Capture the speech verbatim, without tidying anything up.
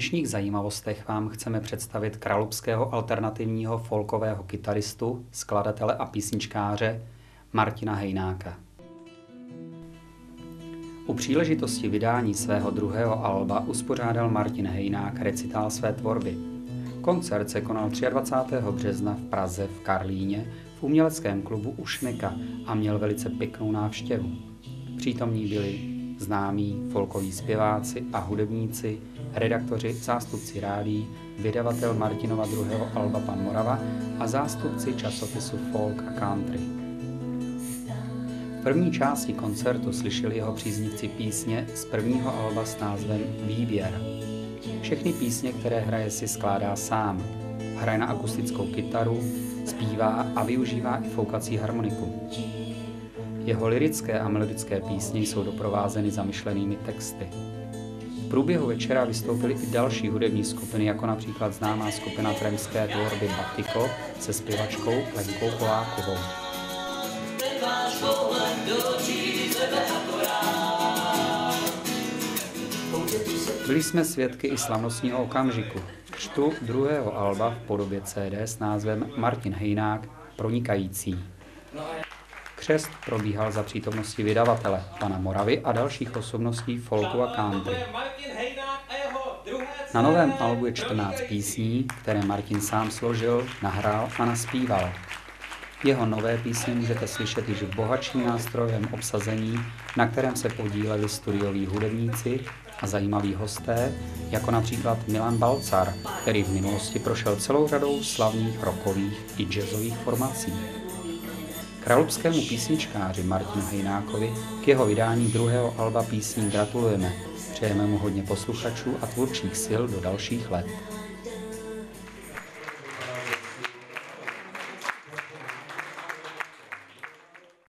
dnešních zajímavostech vám chceme představit kralupského alternativního folkového kytaristu, skladatele a písničkáře Martina Hejnáka. U příležitosti vydání svého druhého alba uspořádal Martin Hejnák recitál své tvorby. Koncert se konal dvacátého třetího března v Praze v Karlíně v uměleckém klubu Ušnika a měl velice pěknou návštěvu. Přítomní byli známí folkoví zpěváci a hudebníci, redaktoři, zástupci rádií, vydavatel Martinova druhého alba Pan Morava a zástupci časopisu Folk a Country. V první části koncertu slyšeli jeho příznivci písně z prvního alba s názvem Výběr. Všechny písně, které hraje, si skládá sám. Hraje na akustickou kytaru, zpívá a využívá i foukací harmoniku. Jeho lyrické a melodické písně jsou doprovázeny zamyšlenými texty. V průběhu večera vystoupily i další hudební skupiny, jako například známá skupina traviské tvorby Batiko se zpěvačkou Lenkou Polákovou. Byli jsme svědky i slavnostního okamžiku, křtu druhého alba v podobě C D s názvem Martin Hejnák Pronikající. Křest probíhal za přítomnosti vydavatele, pana Moravy a dalších osobností folku a country. Na novém albu je čtrnáct písní, které Martin sám složil, nahrál a naspíval. Jeho nové písně můžete slyšet již v bohatším nástrojovém obsazení, na kterém se podíleli studioví hudebníci a zajímaví hosté, jako například Milan Balcar, který v minulosti prošel celou řadou slavných rockových i jazzových formací. Kralupskému písničkáři Martinu Hejnákovi k jeho vydání druhého alba písní gratulujeme. Přejeme mu hodně posluchačů a tvůrčích sil do dalších let.